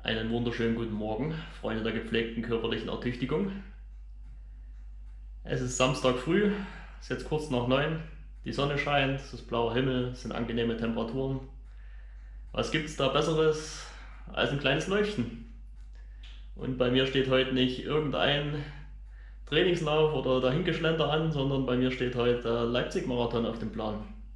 Einen wunderschönen guten Morgen, Freunde der gepflegten körperlichen Ertüchtigung. Es ist Samstag früh, es ist jetzt kurz nach 9, die Sonne scheint, es ist blauer Himmel, es sind angenehme Temperaturen. Was gibt es da Besseres als ein kleines Leuchten? Und bei mir steht heute nicht irgendein Trainingslauf oder Dahingeschlender an, sondern bei mir steht heute der Leipzig-Marathon auf dem Plan.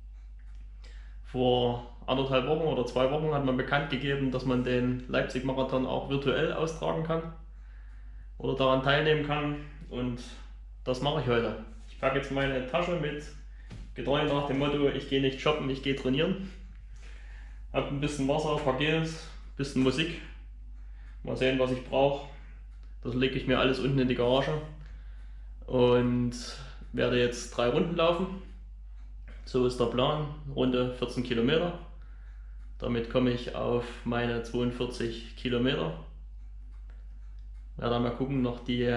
Vor 1,5 Wochen oder 2 Wochen hat man bekannt gegeben, dass man den Leipzig-Marathon auch virtuell austragen kann oder daran teilnehmen kann, und das mache ich heute. Ich packe jetzt meine Tasche mit, getreu nach dem Motto, ich gehe nicht shoppen, ich gehe trainieren. Habe ein bisschen Wasser, ein paar Gels, ein bisschen Musik. Mal sehen, was ich brauche. Das lege ich mir alles unten in die Garage und werde jetzt 3 Runden laufen. So ist der Plan, Runde 14 Kilometer. Damit komme ich auf meine 42 Kilometer. Werde dann mal gucken, noch die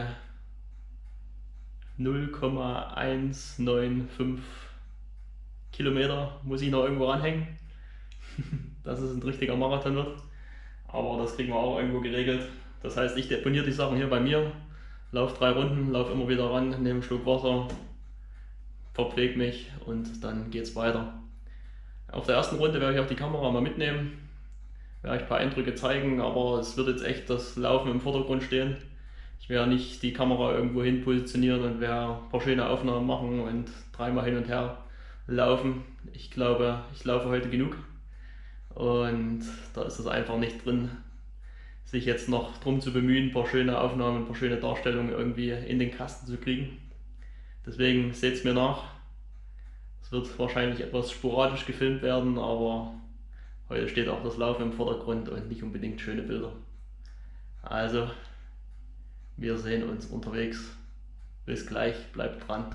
0,195 Kilometer muss ich noch irgendwo ranhängen, dass es ein richtiger Marathon wird. Aber das kriegen wir auch irgendwo geregelt. Das heißt, ich deponiere die Sachen hier bei mir, laufe 3 Runden, laufe immer wieder ran, nehme einen Schluck Wasser, verpflege mich und dann geht es weiter. Auf der ersten Runde werde ich auch die Kamera mal mitnehmen, werde ich ein paar Eindrücke zeigen, aber es wird jetzt echt das Laufen im Vordergrund stehen. Ich werde nicht die Kamera irgendwo hin positionieren und werde ein paar schöne Aufnahmen machen und 3-mal hin und her laufen. Ich glaube, ich laufe heute genug und da ist es einfach nicht drin, sich jetzt noch drum zu bemühen, ein paar schöne Aufnahmen, ein paar schöne Darstellungen irgendwie in den Kasten zu kriegen. Deswegen seht es mir nach. Es wird wahrscheinlich etwas sporadisch gefilmt werden, aber heute steht auch das Laufen im Vordergrund und nicht unbedingt schöne Bilder. Also, wir sehen uns unterwegs. Bis gleich, bleibt dran.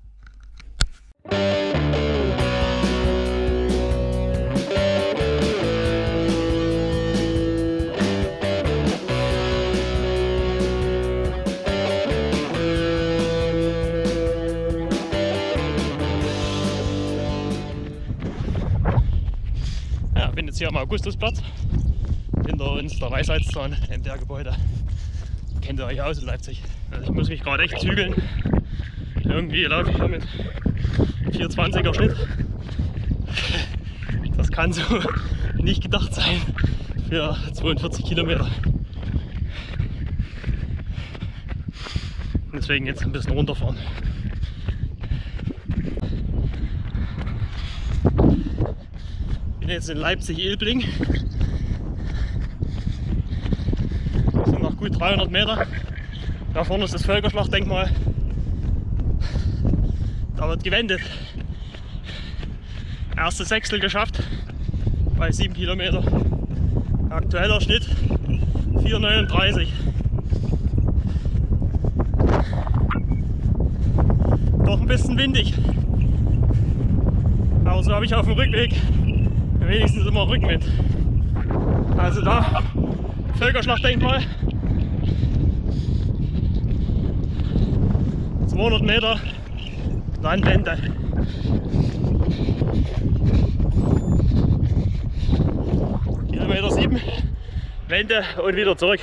Ja, bin jetzt hier am Augustusplatz. Hinter uns der Weisheitszahn in der Gebäude. Kennt ihr euch aus in Leipzig? Also ich muss mich gerade echt zügeln. Irgendwie laufe ich hier mit 4,20er Schnitt. Das kann so nicht gedacht sein für 42 Kilometer. Deswegen jetzt ein bisschen runterfahren. Ich bin jetzt in Leipzig-Ilbling. Das sind noch gut 300 Meter. Da vorne ist das Völkerschlachtdenkmal. Da wird gewendet. Erstes Sechstel geschafft bei 7 Kilometer. Aktueller Schnitt 4,39. Doch ein bisschen windig. Aber so habe ich auf dem Rückweg wenigstens immer Rückenwind. Also da Völkerschlachtdenkmal. 200 Meter, dann Wende. Kilometer 7, Wende und wieder zurück.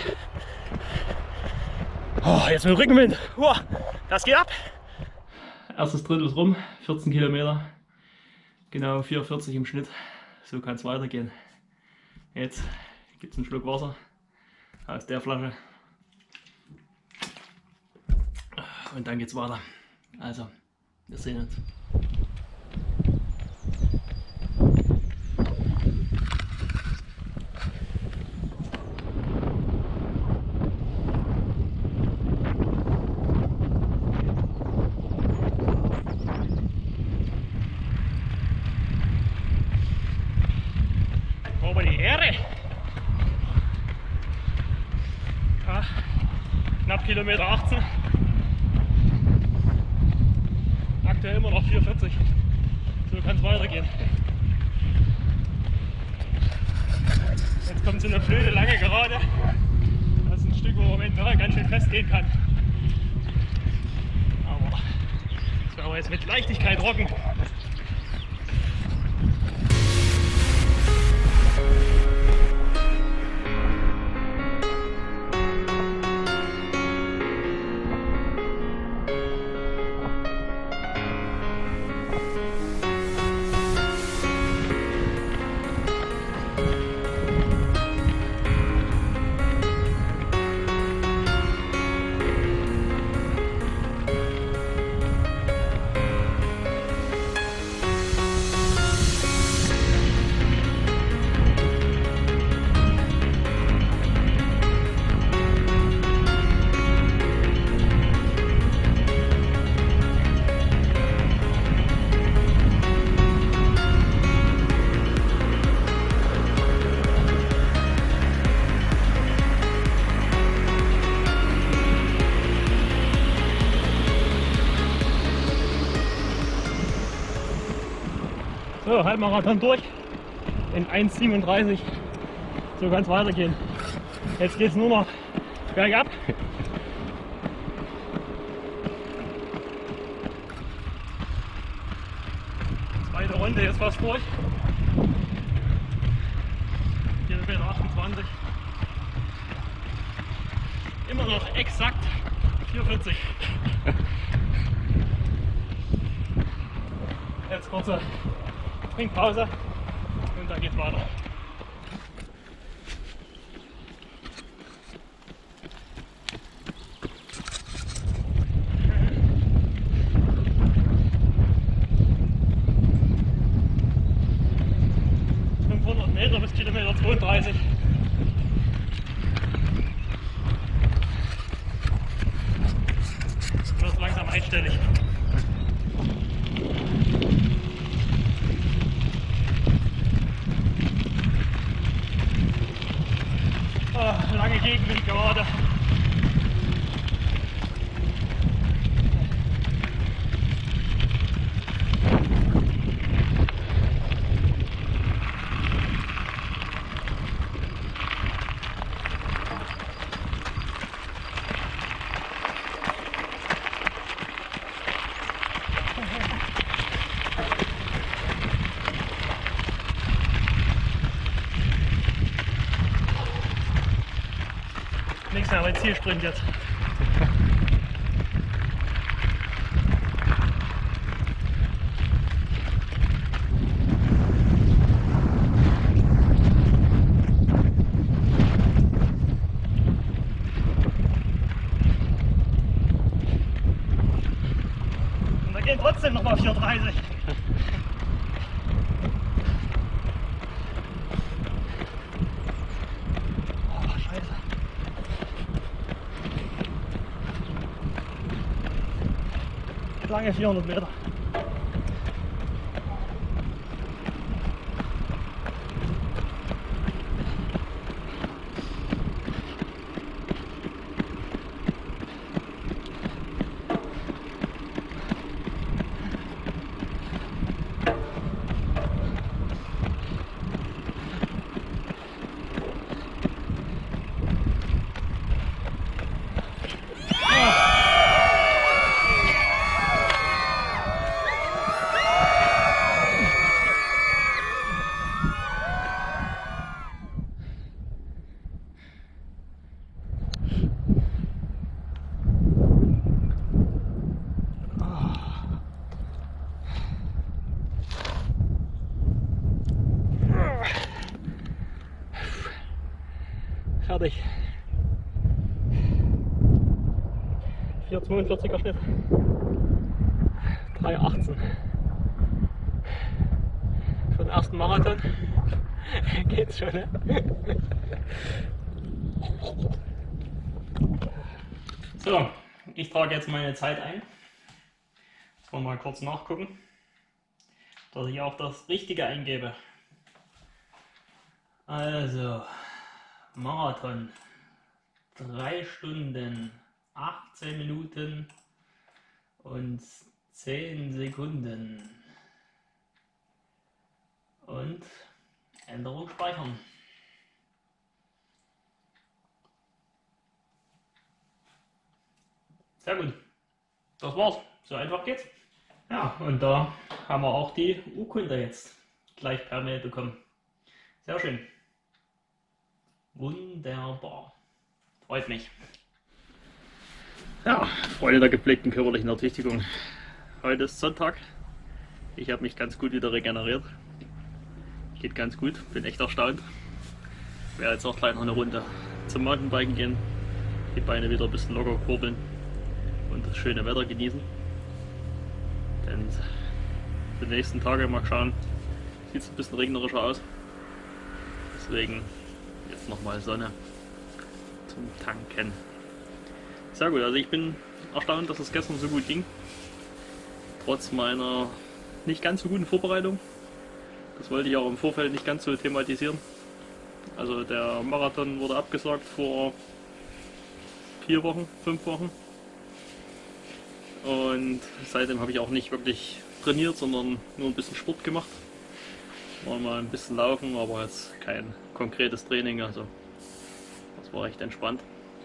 Oh, jetzt mit Rückenwind. Das geht ab. Erstes Drittel ist rum, 14 Kilometer. Genau 4,40 im Schnitt. So kann es weitergehen. Jetzt gibt es einen Schluck Wasser aus der Flasche. Und dann geht's weiter. Also, wir sehen uns. Aber die Ehre! Ja, knapp Kilometer 18. Aktuell immer noch 4,40. So kann es weitergehen. Jetzt kommt so eine blöde lange Gerade. Das ist ein Stück, wo man mental ganz schön festgehen kann. Aber das werden wir jetzt mit Leichtigkeit rocken. So, Halbmarathon durch in 1,37. So kann es weitergehen. Jetzt geht es nur noch bergab. Zweite Runde ist fast durch. Kilometer 28. Immer noch exakt 4,40. Jetzt kurze Trinkpause und dann geht's weiter. Meter bis Kilometer 32. Wird langsam einstellig. Oh, lange Gegenwind gerade. Nichts mehr, mein Zielsprint jetzt. Und da gehen trotzdem noch mal 4,30. Lange 400 Meter. Fertig. 4,42er Schnitt. 3,18. Für den ersten Marathon geht's schon, ne? So, ich trage jetzt meine Zeit ein. Jetzt wollen wir mal kurz nachgucken, dass ich auch das Richtige eingebe. Also, Marathon 3 Stunden 18 Minuten und 10 Sekunden und Änderung speichern. Sehr gut, das war's, so einfach geht's. Ja, und da haben wir auch die Urkunde jetzt gleich per Mail bekommen. Sehr schön. Wunderbar. Freut mich. Ja, Freunde der gepflegten körperlichen Ertüchtigung. Heute ist Sonntag. Ich habe mich ganz gut wieder regeneriert. Geht ganz gut, bin echt erstaunt. Ich werde jetzt auch gleich noch eine Runde zum Mountainbiken gehen. Die Beine wieder ein bisschen locker kurbeln und das schöne Wetter genießen. Denn die nächsten Tage mal schauen, sieht es ein bisschen regnerischer aus. Deswegen jetzt nochmal Sonne zum Tanken. Sehr gut, also ich bin erstaunt, dass es gestern so gut ging. Trotz meiner nicht ganz so guten Vorbereitung. Das wollte ich auch im Vorfeld nicht ganz so thematisieren. Also der Marathon wurde abgesagt vor 4 Wochen, 5 Wochen. Und seitdem habe ich auch nicht wirklich trainiert, sondern nur ein bisschen Sport gemacht. War mal ein bisschen laufen, aber jetzt kein konkretes Training, also das war echt entspannt.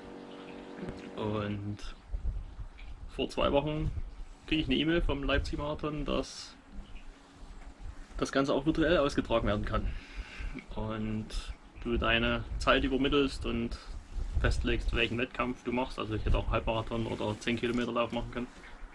Und vor 2 Wochen kriege ich eine E-Mail vom Leipzig-Marathon, dass das Ganze auch virtuell ausgetragen werden kann. Und du deine Zeit übermittelst und festlegst, welchen Wettkampf du machst. Also ich hätte auch einen Halbmarathon oder 10 Kilometer Lauf machen können.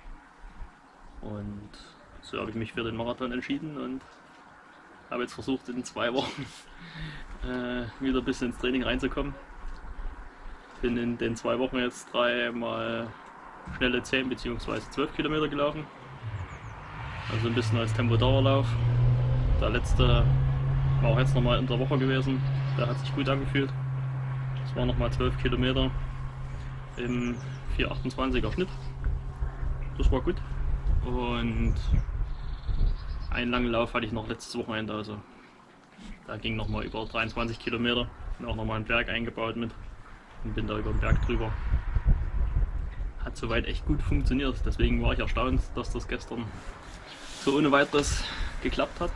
Und so habe ich mich für den Marathon entschieden und habe jetzt versucht, in 2 Wochen wieder ein bisschen ins Training reinzukommen. Bin in den 2 Wochen jetzt 3-mal schnelle 10 bzw. 12 Kilometer gelaufen. Also ein bisschen als Tempodauerlauf. Der letzte war auch jetzt nochmal in der Woche gewesen. Der hat sich gut angefühlt. Das waren nochmal 12 Kilometer im 4,28er Schnitt. Das war gut. Und einen langen Lauf hatte ich noch letztes Wochenende. Also da ging nochmal über 23 Kilometer. Bin auch nochmal einen Berg eingebaut mit und bin da über den Berg drüber. Hat soweit echt gut funktioniert. Deswegen war ich erstaunt, dass das gestern so ohne weiteres geklappt hat.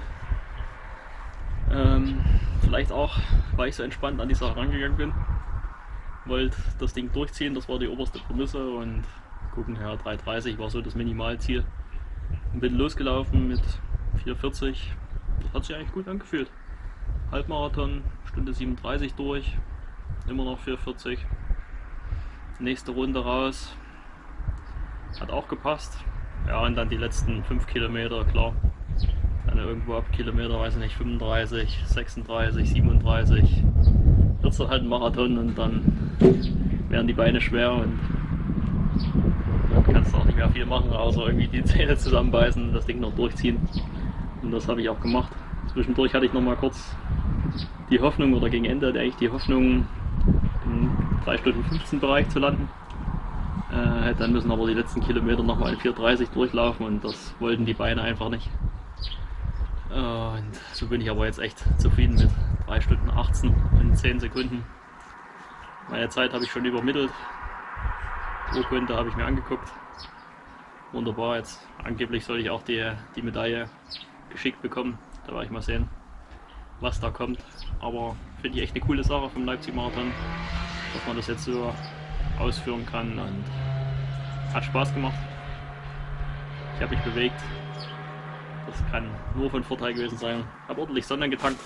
Vielleicht auch, weil ich so entspannt an die Sache rangegangen bin. Wollte das Ding durchziehen, das war die oberste Prämisse und gucken, ja, 3,30 war so das Minimalziel. Und bin losgelaufen mit 4,40. Das hat sich eigentlich gut angefühlt. Halbmarathon, Stunde 37 durch, immer noch 4,40. Nächste Runde raus, hat auch gepasst. Ja, und dann die letzten 5 Kilometer, klar. Dann irgendwo ab Kilometer, weiß ich nicht, 35, 36, 37. Wird es dann halt ein Marathon und dann werden die Beine schwer und dann kannst du auch nicht mehr viel machen, außer irgendwie die Zähne zusammenbeißen und das Ding noch durchziehen. Und das habe ich auch gemacht. Zwischendurch hatte ich noch mal kurz die Hoffnung, oder gegen Ende hatte ich die Hoffnung, im 3 Stunden 15 Bereich zu landen. Dann müssen aber die letzten Kilometer nochmal in 4,30 durchlaufen und das wollten die Beine einfach nicht. Und so bin ich aber jetzt echt zufrieden mit 3 Stunden 18 und 10 Sekunden. Meine Zeit habe ich schon übermittelt. Urkunde habe ich mir angeguckt. Wunderbar, jetzt angeblich soll ich auch die Medaille geschickt bekommen. Da werde ich mal sehen, was da kommt. Aber finde ich echt eine coole Sache vom Leipzig-Marathon, dass man das jetzt so ausführen kann und hat Spaß gemacht. Ich habe mich bewegt. Das kann nur von Vorteil gewesen sein. Habe ordentlich Sonne getankt.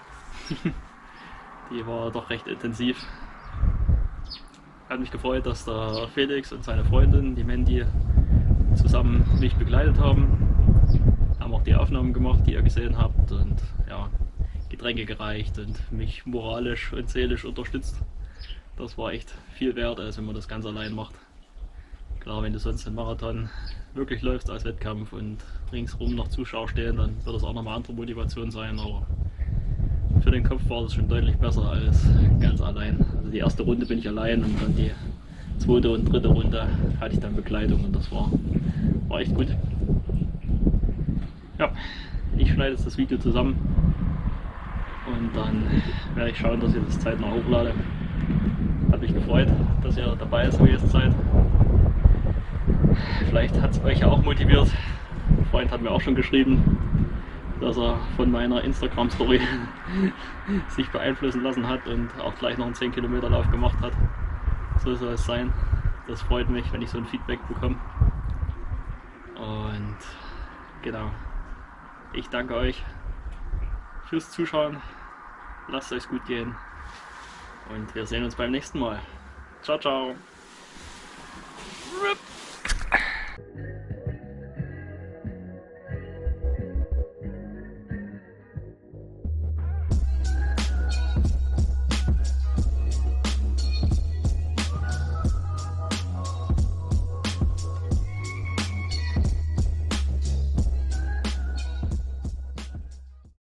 Die war doch recht intensiv. Hat mich gefreut, dass der Felix und seine Freundin, die Mandy, zusammen mich begleitet haben. Haben auch die Aufnahmen gemacht, die ihr gesehen habt, und ja, Getränke gereicht und mich moralisch und seelisch unterstützt. Das war echt viel wert, als wenn man das ganz allein macht. Klar, wenn du sonst den Marathon wirklich läufst als Wettkampf und ringsrum noch Zuschauer stehen, dann wird das auch nochmal andere Motivation sein, aber für den Kopf war das schon deutlich besser als ganz allein. Also die erste Runde bin ich allein und dann die zweite und dritte Runde hatte ich dann Begleitung und das war echt gut. Ja, ich schneide jetzt das Video zusammen und dann werde ich schauen, dass ich das zeitnah hochlade. Hat mich gefreut, dass ihr dabei gewesen seid. Vielleicht hat es euch ja auch motiviert. Ein Freund hat mir auch schon geschrieben, dass er von meiner Instagram-Story sich beeinflussen lassen hat und auch gleich noch einen 10 Kilometer Lauf gemacht hat. So soll es sein. Das freut mich, wenn ich so ein Feedback bekomme. Und genau, ich danke euch fürs Zuschauen. Lasst es euch gut gehen und wir sehen uns beim nächsten Mal. Ciao, ciao.